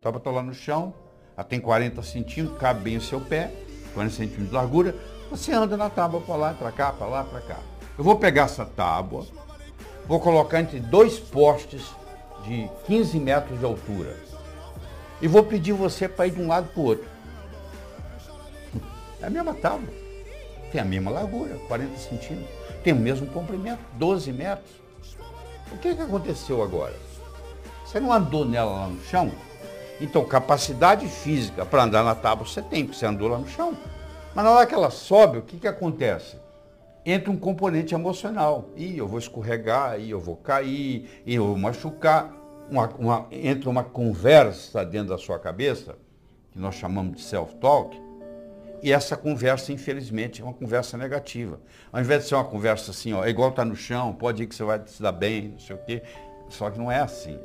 tábua está lá no chão, ela tem 40 centímetros, cabe bem o seu pé, 40 centímetros de largura, você anda na tábua para lá, para cá, para lá, para cá. Eu vou pegar essa tábua, vou colocar entre dois postes de 15 metros de altura e vou pedir você para ir de um lado para o outro. É a mesma tábua, tem a mesma largura, 40 centímetros, tem o mesmo comprimento, 12 metros. O que aconteceu agora? Você não andou nela lá no chão? Então, capacidade física para andar na tábua você tem, porque você andou lá no chão. Mas na hora que ela sobe, o que acontece? Entra um componente emocional. Ih, eu vou escorregar, ih, eu vou cair, ih, eu vou machucar. Entra uma conversa dentro da sua cabeça, que nós chamamos de self-talk, e essa conversa, infelizmente, é uma conversa negativa. Ao invés de ser uma conversa assim, ó, é igual estar no chão, pode ir que você vai se dar bem, não sei o quê, só que não é assim.